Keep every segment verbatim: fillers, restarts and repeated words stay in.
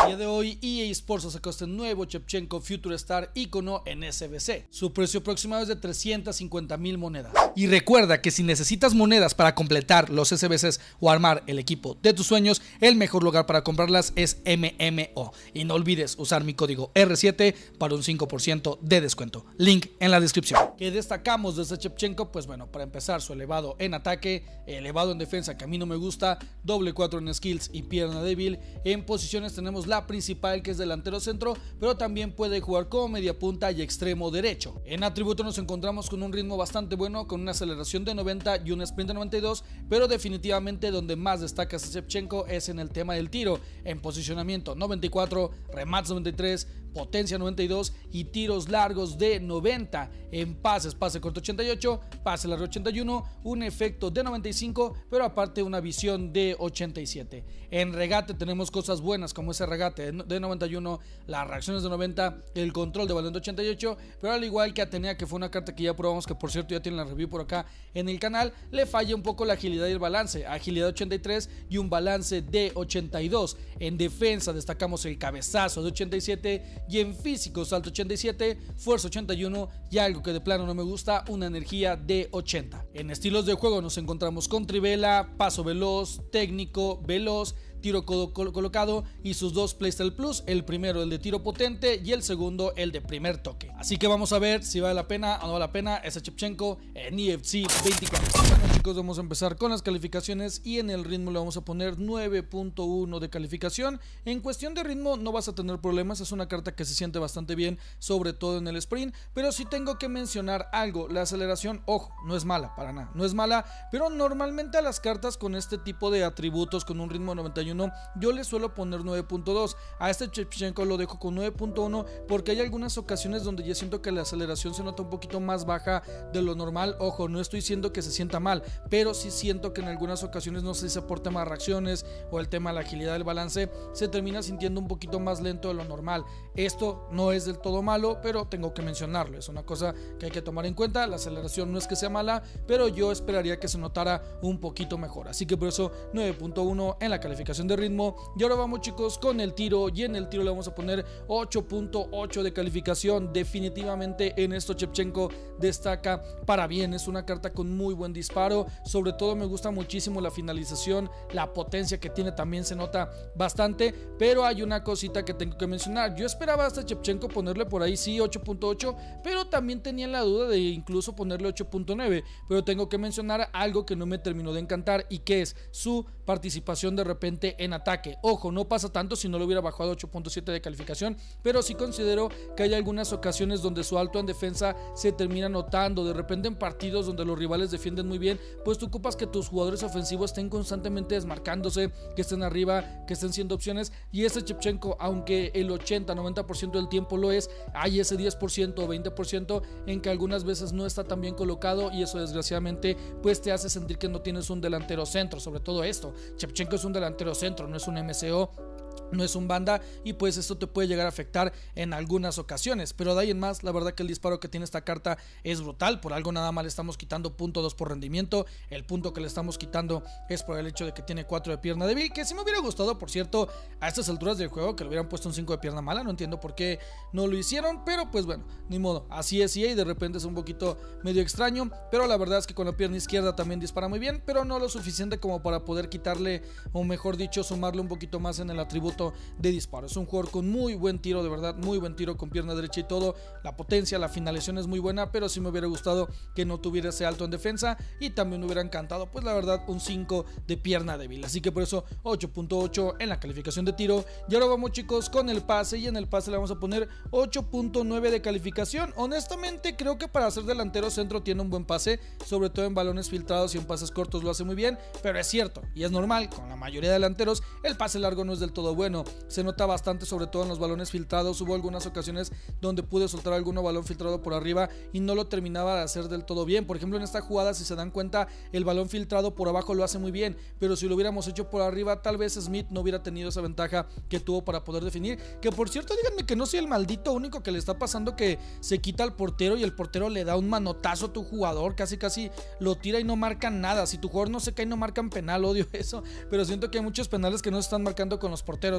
día de hoy E A Sports sacó este nuevo Shevchenko Future Star ícono en S B C. Su precio aproximado es de trescientas cincuenta mil monedas. Y recuerda que si necesitas monedas para completar los S B Cs o armar el equipo de tus sueños, el mejor lugar para comprarlas es M M O. Y no olvides usar mi código R siete para un cinco por ciento de descuento. Link en la descripción. ¿Qué destacamos de este Shevchenko? Pues bueno, para empezar, su elevado en ataque, elevado en defensa, que a mí no me gusta, doble cuatro en skills y pierna débil. En posiciones tenemos la principal, que es delantero centro, pero también puede jugar como media punta y extremo derecho. En atributo nos encontramos con un ritmo bastante bueno, con una aceleración de noventa y un sprint de noventa y dos, pero definitivamente donde más destaca este Shevchenko es en el tema del tiro. En posicionamiento noventa y cuatro, remates noventa y tres, potencia noventa y dos y tiros largos de noventa. En pases, pase corto ochenta y ocho, pase largo ochenta y uno, un efecto de noventa y cinco, pero aparte una visión de ochenta y siete. En regate tenemos cosas buenas como ese regate de noventa y uno, las reacciones de noventa, el control de balón de ochenta y ocho, pero al igual que Atenea, que fue una carta que ya probamos, que por cierto ya tienen la review por acá en el canal, le falla un poco la agilidad y el balance, agilidad de ochenta y tres y un balance de ochenta y dos. En defensa destacamos el cabezazo de ochenta y siete, y en físico salto ochenta y siete, fuerza ochenta y uno y algo que de plano no me gusta, una energía de ochenta. En estilos de juego nos encontramos con Trivela, paso veloz, técnico, veloz, tiro col col colocado y sus dos Playstyle Plus, el primero el de tiro potente y el segundo el de primer toque. Así que vamos a ver si vale la pena o no vale la pena ese Shevchenko en E F C veinticuatro. Bueno chicos, vamos a empezar con las calificaciones y en el ritmo le vamos a poner nueve punto uno de calificación. En cuestión de ritmo no vas a tener problemas, es una carta que se siente bastante bien, sobre todo en el sprint, pero sí tengo que mencionar algo, la aceleración, ojo, no es mala, para nada, no es mala, pero normalmente a las cartas con este tipo de atributos, con un ritmo de noventa y uno, yo le suelo poner nueve punto dos. A este Shevchenko lo dejo con nueve punto uno porque hay algunas ocasiones donde ya siento que la aceleración se nota un poquito más baja de lo normal. Ojo, no estoy diciendo que se sienta mal, pero sí siento que en algunas ocasiones, no sé si se aporta más reacciones o el tema de la agilidad del balance, se termina sintiendo un poquito más lento de lo normal. Esto no es del todo malo, pero tengo que mencionarlo, es una cosa que hay que tomar en cuenta. La aceleración no es que sea mala, pero yo esperaría que se notara un poquito mejor, así que por eso nueve punto uno en la calificación de ritmo. Y ahora vamos chicos con el tiro, y en el tiro le vamos a poner ocho punto ocho de calificación. Definitivamente en esto Shevchenko destaca para bien, es una carta con muy buen disparo, sobre todo me gusta muchísimo la finalización, la potencia que tiene también se nota bastante, pero hay una cosita que tengo que mencionar. Yo esperaba hasta Shevchenko ponerle por ahí sí ocho punto ocho, pero también tenía la duda de incluso ponerle ocho punto nueve, pero tengo que mencionar algo que no me terminó de encantar, y que es su participación de repente en ataque. Ojo, no pasa tanto si no lo hubiera bajado a ocho punto siete de calificación, pero sí considero que hay algunas ocasiones donde su alto en defensa se termina notando. De repente en partidos donde los rivales defienden muy bien, pues tú ocupas que tus jugadores ofensivos estén constantemente desmarcándose, que estén arriba, que estén siendo opciones, y este Shevchenko, aunque el ochenta noventa por ciento del tiempo lo es, hay ese diez por ciento o veinte por ciento en que algunas veces no está tan bien colocado, y eso desgraciadamente pues te hace sentir que no tienes un delantero centro. Sobre todo esto, Shevchenko es un delantero centro, no es un M C O, no es un banda, y pues esto te puede llegar a afectar en algunas ocasiones, pero de ahí en más la verdad que el disparo que tiene esta carta es brutal. Por algo nada más le estamos quitando punto dos por rendimiento, el punto que le estamos quitando es por el hecho de que tiene cuatro de pierna débil, que si me hubiera gustado por cierto a estas alturas del juego que le hubieran puesto un cinco de pierna mala, no entiendo por qué no lo hicieron, pero pues bueno, ni modo, así es, y de repente es un poquito medio extraño, pero la verdad es que con la pierna izquierda también dispara muy bien, pero no lo suficiente como para poder quitarle, o mejor dicho sumarle un poquito más en el atributo de disparo. Es un jugador con muy buen tiro, de verdad, muy buen tiro con pierna derecha y todo, la potencia, la finalización es muy buena, pero sí me hubiera gustado que no tuviera ese alto en defensa, y también me hubiera encantado pues la verdad un cinco de pierna débil, así que por eso ocho punto ocho en la calificación de tiro. Y ahora vamos chicos con el pase, y en el pase le vamos a poner ocho punto nueve de calificación. Honestamente creo que para ser delantero centro tiene un buen pase, sobre todo en balones filtrados y en pases cortos lo hace muy bien, pero es cierto y es normal, con la mayoría de delanteros el pase largo no es del todo bueno, se nota bastante sobre todo en los balones filtrados. Hubo algunas ocasiones donde pude soltar alguno balón filtrado por arriba y no lo terminaba de hacer del todo bien. Por ejemplo en esta jugada, si se dan cuenta, el balón filtrado por abajo lo hace muy bien, pero si lo hubiéramos hecho por arriba tal vez Smith no hubiera tenido esa ventaja que tuvo para poder definir. Que por cierto, díganme que no soy el maldito único que le está pasando que se quita al portero y el portero le da un manotazo a tu jugador, casi casi lo tira y no marcan nada. Si tu jugador no se cae no marcan penal, odio eso, pero siento que hay muchos penales que no se están marcando con los porteros.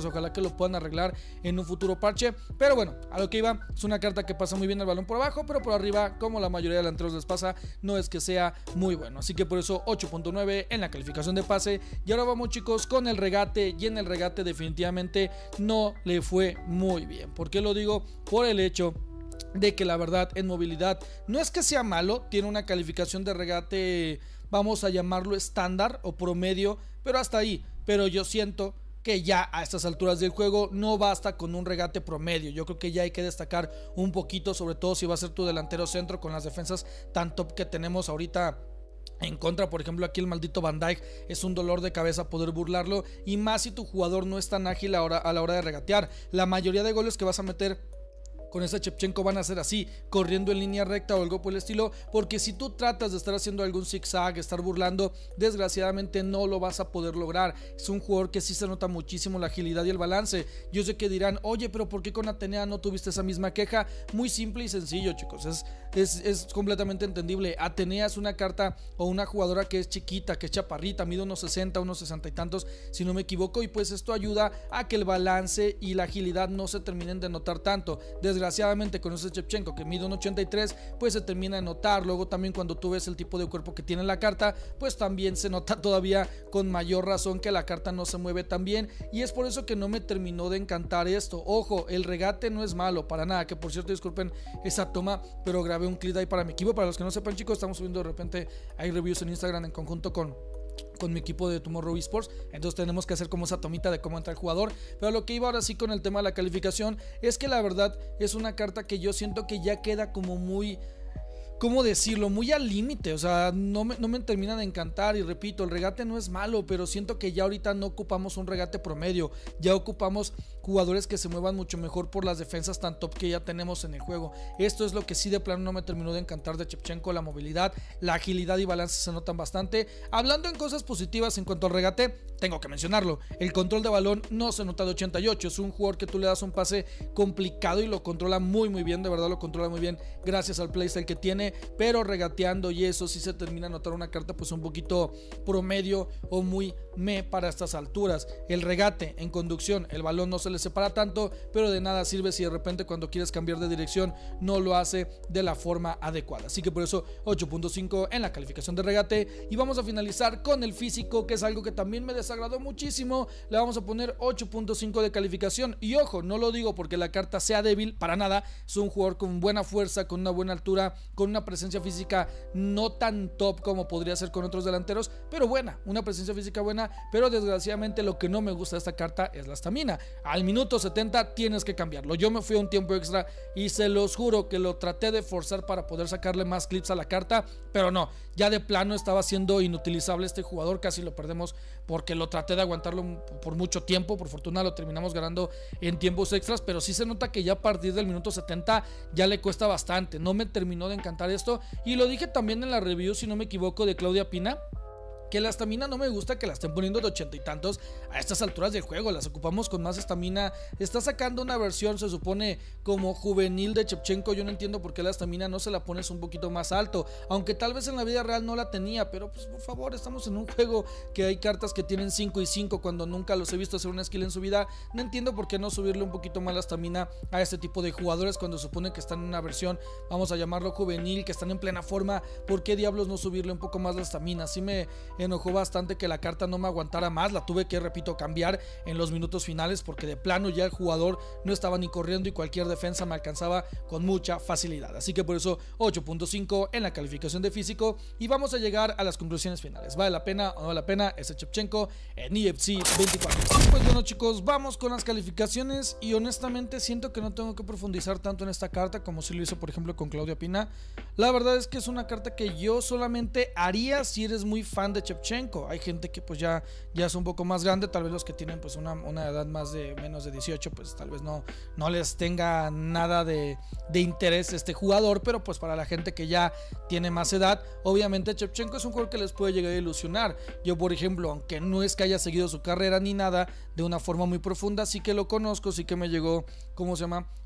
alturas. Ojalá que lo puedan arreglar en un futuro parche. Pero bueno, a lo que iba, es una carta que pasa muy bien el balón por abajo, pero por arriba, como la mayoría de delanteros les pasa, no es que sea muy bueno. Así que por eso ocho punto nueve en la calificación de pase. Y ahora vamos, chicos, con el regate. Y en el regate definitivamente no le fue muy bien. ¿Por qué lo digo? Por el hecho de que la verdad en movilidad no es que sea malo, tiene una calificación de regate, vamos a llamarlo estándar o promedio, pero hasta ahí. Pero yo siento que ya a estas alturas del juego no basta con un regate promedio. Yo creo que ya hay que destacar un poquito, sobre todo si va a ser tu delantero centro con las defensas tan top que tenemos ahorita en contra. Por ejemplo, aquí el maldito Van Dijk es un dolor de cabeza poder burlarlo, y más si tu jugador no es tan ágil a la hora, a la hora de regatear. La mayoría de goles que vas a meter con ese Shevchenko van a ser así, corriendo en línea recta o algo por el estilo, porque si tú tratas de estar haciendo algún zigzag, estar burlando, desgraciadamente no lo vas a poder lograr. Es un jugador que sí se nota muchísimo la agilidad y el balance. Yo sé que dirán, oye, pero ¿por qué con Atenea no tuviste esa misma queja? Muy simple y sencillo, chicos, es, es, es completamente entendible. Atenea es una carta o una jugadora que es chiquita, que es chaparrita, mide unos sesenta, unos sesenta y tantos, si no me equivoco, y pues esto ayuda a que el balance y la agilidad no se terminen de notar tanto. Desgraciadamente Desgraciadamente con ese Shevchenko que mide un ochenta y tres, pues se termina de notar. Luego también cuando tú ves el tipo de cuerpo que tiene la carta, pues también se nota todavía con mayor razón que la carta no se mueve tan bien, y es por eso que no me terminó de encantar esto. Ojo, el regate no es malo para nada, que por cierto disculpen esa toma, pero grabé un clip ahí para mi equipo. Para los que no sepan, chicos, estamos subiendo de repente hay reviews en Instagram en conjunto con con mi equipo de Tomorrow Esports, entonces tenemos que hacer como esa tomita de cómo entra el jugador. Pero lo que iba ahora sí con el tema de la calificación es que la verdad es una carta que yo siento que ya queda como muy, ¿cómo decirlo? Muy al límite. O sea, no me, no me termina de encantar. Y repito, el regate no es malo, pero siento que ya ahorita no ocupamos un regate promedio. Ya ocupamos jugadores que se muevan mucho mejor por las defensas tan top que ya tenemos en el juego. Esto es lo que sí de plano no me terminó de encantar de Shevchenko. La movilidad, la agilidad y balance se notan bastante. Hablando en cosas positivas en cuanto al regate, tengo que mencionarlo. El control de balón no se nota de ochenta y ocho. Es un jugador que tú le das un pase complicado y lo controla muy muy bien. De verdad lo controla muy bien gracias al playstyle que tiene. Pero regateando y eso sí se termina a notar una carta pues un poquito promedio o muy me para estas alturas. El regate en conducción, el balón no se le separa tanto, pero de nada sirve si de repente cuando quieres cambiar de dirección no lo hace de la forma adecuada. Así que por eso ocho punto cinco en la calificación de regate. Y vamos a finalizar con el físico, que es algo que también me desagradó muchísimo. Le vamos a poner ocho punto cinco de calificación. Y ojo, no lo digo porque la carta sea débil, para nada. Es un jugador con buena fuerza, con una buena altura, con una presencia física no tan top como podría ser con otros delanteros, pero buena, una presencia física buena. Pero desgraciadamente lo que no me gusta de esta carta es la estamina. Al minuto setenta tienes que cambiarlo. Yo me fui a un tiempo extra y se los juro que lo traté de forzar para poder sacarle más clips a la carta, pero no, ya de plano estaba siendo inutilizable este jugador. Casi lo perdemos porque lo traté de aguantarlo por mucho tiempo. Por fortuna lo terminamos ganando en tiempos extras, pero sí se nota que ya a partir del minuto setenta ya le cuesta bastante. No me terminó de encantar esto. Y lo dije también en la review, si no me equivoco, de Claudia Pina, que la estamina no me gusta que la estén poniendo de ochenta y tantos a estas alturas del juego. Las ocupamos con más estamina. Está sacando una versión, se supone, como juvenil de Shevchenko. Yo no entiendo por qué la estamina no se la pones un poquito más alto, aunque tal vez en la vida real no la tenía. Pero pues por favor, estamos en un juego que hay cartas que tienen cinco y cinco cuando nunca los he visto hacer una skill en su vida. No entiendo por qué no subirle un poquito más la estamina a este tipo de jugadores cuando se supone que están en una versión, vamos a llamarlo juvenil, que están en plena forma. ¿Por qué diablos no subirle un poco más la estamina? Así me enojó bastante que la carta no me aguantara más. La tuve que, repito, cambiar en los minutos finales porque de plano ya el jugador no estaba ni corriendo y cualquier defensa me alcanzaba con mucha facilidad. Así que por eso ocho punto cinco en la calificación de físico. Y vamos a llegar a las conclusiones finales. ¿Vale la pena o no vale la pena ese Shevchenko en E F C veinticuatro? Pues bueno, chicos, vamos con las calificaciones. Y honestamente siento que no tengo que profundizar tanto en esta carta como si lo hizo por ejemplo con Claudia Pina. La verdad es que es una carta que yo solamente haría si eres muy fan de Shevchenko. Hay gente que pues ya, ya es un poco más grande, tal vez los que tienen pues una, una edad más de menos de dieciocho pues tal vez no, no les tenga nada de, de interés este jugador, pero pues para la gente que ya tiene más edad, obviamente Shevchenko es un jugador que les puede llegar a ilusionar. Yo por ejemplo, aunque no es que haya seguido su carrera ni nada de una forma muy profunda, sí que lo conozco, sí que me llegó, ¿cómo se llama?,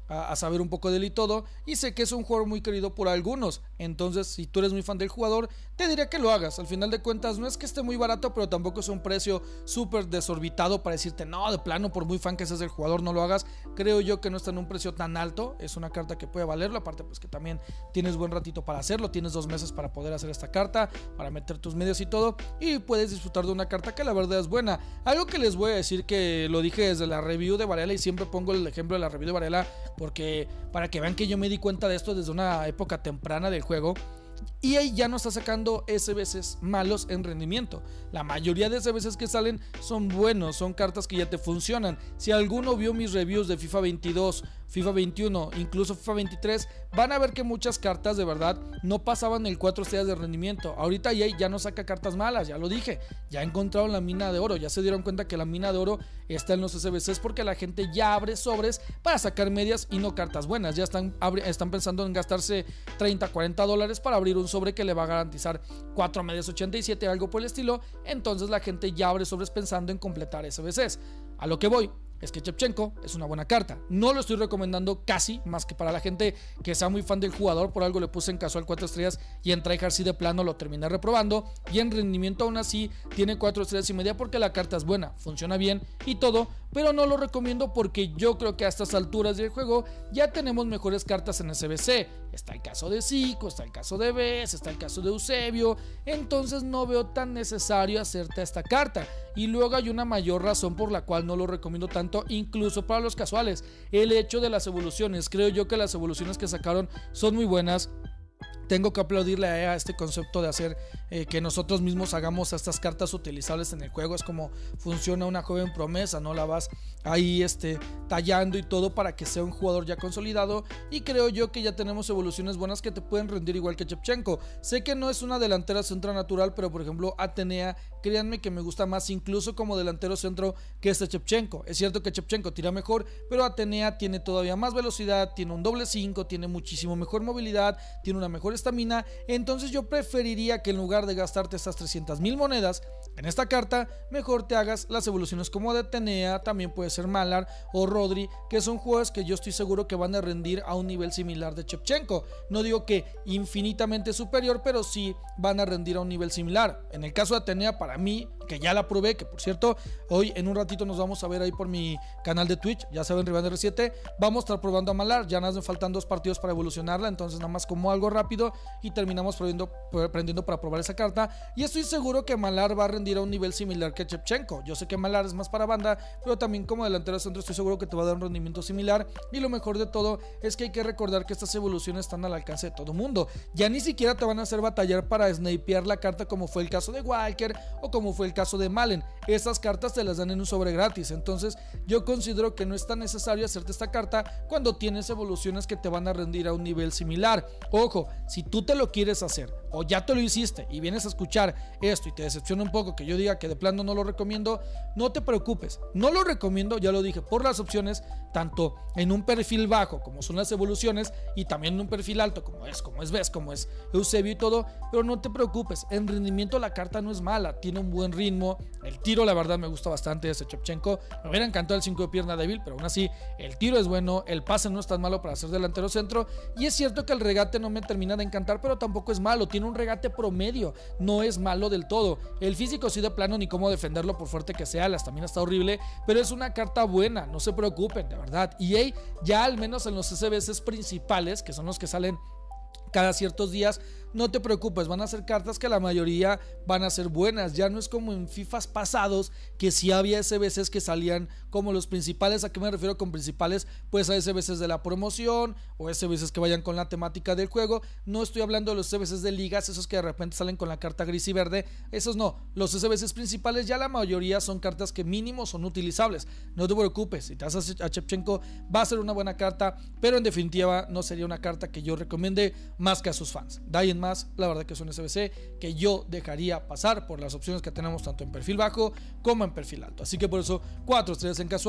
a, a saber un poco de él y todo, y sé que es un jugador muy querido por algunos. Entonces, si tú eres muy fan del jugador, te diría que lo hagas. Al final de cuentas, no es que esté muy barato, pero tampoco es un precio súper desorbitado para decirte, no, de plano, por muy fan que seas del jugador, no lo hagas. Creo yo que no está en un precio tan alto. Es una carta que puede valerlo, aparte pues que también tienes buen ratito para hacerlo, tienes dos meses para poder hacer esta carta, para meter tus medios y todo, y puedes disfrutar de una carta que la verdad es buena. Algo que les voy a decir, que lo dije desde la review de Varela, y siempre pongo el ejemplo de la review de Varela porque para que vean que yo me di cuenta de esto desde una época temprana del juego. E A ya no está sacando S B Cs malos en rendimiento. La mayoría de S B Cs que salen son buenos, son cartas que ya te funcionan. Si alguno vio mis reviews de FIFA veintidós, FIFA veintiuno, incluso FIFA veintitrés, van a ver que muchas cartas de verdad no pasaban el cuatro estrellas de rendimiento. Ahorita E A ya no saca cartas malas, ya lo dije. Ya encontraron la mina de oro, ya se dieron cuenta que la mina de oro está en los S B Cs porque la gente ya abre sobres para sacar medias y no cartas buenas. Ya están, están pensando en gastarse treinta, cuarenta dólares para abrir un sobre que le va a garantizar cuatro medias ochenta y siete, algo por el estilo. Entonces la gente ya abre sobres pensando en completar S B Cs. A lo que voy es que Shevchenko es una buena carta. No lo estoy recomendando casi, más que para la gente que sea muy fan del jugador. Por algo le puse en casual cuatro estrellas y en tryhard sí de plano lo terminé reprobando. Y en rendimiento aún así tiene cuatro estrellas y media porque la carta es buena, funciona bien y todo, pero no lo recomiendo porque yo creo que a estas alturas del juego ya tenemos mejores cartas en S B C. Está el caso de Zico, está el caso de Bes, está el caso de Eusebio. Entonces no veo tan necesario hacerte esta carta. Y luego hay una mayor razón por la cual no lo recomiendo tanto, incluso para los casuales: el hecho de las evoluciones. Creo yo que las evoluciones que sacaron son muy buenas. Tengo que aplaudirle a E A a este concepto de hacer eh, que nosotros mismos hagamos estas cartas utilizables en el juego. Es como funciona una joven promesa, no la vas ahí este, tallando y todo para que sea un jugador ya consolidado. Y creo yo que ya tenemos evoluciones buenas que te pueden rendir igual que Shevchenko. Sé que no es una delantera centro natural, pero por ejemplo Atenea, créanme que me gusta más incluso como delantero centro que este Shevchenko. Es cierto que Shevchenko tira mejor, pero Atenea tiene todavía más velocidad, tiene un doble cinco, tiene muchísimo mejor movilidad, tiene una mejor estamina. Entonces yo preferiría que en lugar de gastarte estas trescientas mil monedas en esta carta, mejor te hagas las evoluciones como de Atenea, también puede ser Malar o Rodri, que son jugadores que yo estoy seguro que van a rendir a un nivel similar de Shevchenko. No digo que infinitamente superior, pero sí van a rendir a un nivel similar. En el caso de Atenea, para mí, que ya la probé, que por cierto, hoy en un ratito nos vamos a ver ahí por mi canal de Twitch, ya saben, Rivan R siete, vamos a estar probando a Malar. Ya nos faltan dos partidos para evolucionarla, entonces nada más como algo rápido y terminamos aprendiendo, aprendiendo para probar esa carta. Y estoy seguro que Malar va a rendir a un nivel similar que Shevchenko. Yo sé que Malar es más para banda, pero también como delantero centro estoy seguro que te va a dar un rendimiento similar. Y lo mejor de todo es que hay que recordar que estas evoluciones están al alcance de todo mundo. Ya ni siquiera te van a hacer batallar para snipear la carta, como fue el caso de Walker o como fue el caso de Malen. Estas cartas te las dan en un sobre gratis. Entonces yo considero que no es tan necesario hacerte esta carta cuando tienes evoluciones que te van a rendir a un nivel similar. Ojo, si tú te lo quieres hacer o ya te lo hiciste y vienes a escuchar esto y te decepciona un poco que yo diga que de plano no lo recomiendo, no te preocupes. No lo recomiendo, ya lo dije, por las opciones, tanto en un perfil bajo como son las evoluciones y también en un perfil alto como es, como es Bes, como es Eusebio y todo. Pero no te preocupes, en rendimiento la carta no es mala, tiene un buen ritmo. El tiro la verdad me gusta bastante de ese Shevchenko. Me hubiera encantado el cinco de pierna débil, pero aún así el tiro es bueno, el pase no es tan malo para ser delantero centro. Y es cierto que el regate no me termina de encantar, pero tampoco es malo, tiene un regate promedio, no es malo del todo. El físico sí de plano ni cómo defenderlo por fuerte que sea, la estamina está horrible, pero es una carta buena, no se preocupen, de verdad. E A ya al menos en los S B Cs principales, que son los que salen cada ciertos días, no te preocupes, van a ser cartas que la mayoría van a ser buenas. Ya no es como en FIFAs pasados que si había S B Cs que salían como los principales. ¿A qué me refiero con principales? Pues a S B Cs de la promoción o S B Cs que vayan con la temática del juego. No estoy hablando de los S B Cs de ligas, esos que de repente salen con la carta gris y verde, esos no. Los S B Cs principales ya la mayoría son cartas que mínimo son utilizables. No te preocupes, si te haces a Shevchenko va a ser una buena carta, pero en definitiva no sería una carta que yo recomiende más que a sus fans. De ahí en más, la verdad que es un S B C que yo dejaría pasar por las opciones que tenemos tanto en perfil bajo como en perfil alto. Así que por eso cuatro estrellas en casual,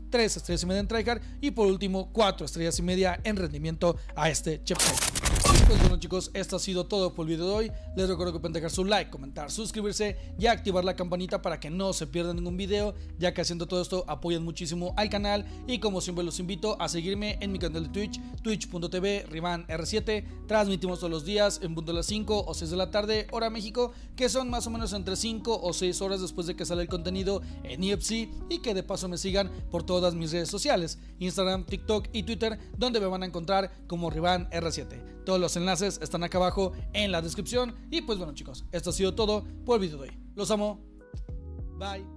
tres estrellas y media en tryhard y por último cuatro estrellas y media en rendimiento a este Chepchenko. Pues bueno chicos, esto ha sido todo por el video de hoy. Les recuerdo que pueden dejar su like, comentar, suscribirse y activar la campanita para que no se pierdan ningún video, ya que haciendo todo esto apoyan muchísimo al canal. Y como siempre los invito a seguirme en mi canal de Twitch, twitch punto tv Rivan R siete. Transmitimos todos los días en punto de las cinco o seis de la tarde, hora México, que son más o menos entre cinco o seis horas después de que sale el contenido en E F C. Y que de paso me sigan por todas mis redes sociales, Instagram, TikTok y Twitter, donde me van a encontrar como Rivan R siete. Todos los enlaces están acá abajo en la descripción. Y pues bueno chicos, esto ha sido todo por el video de hoy. Los amo. Bye.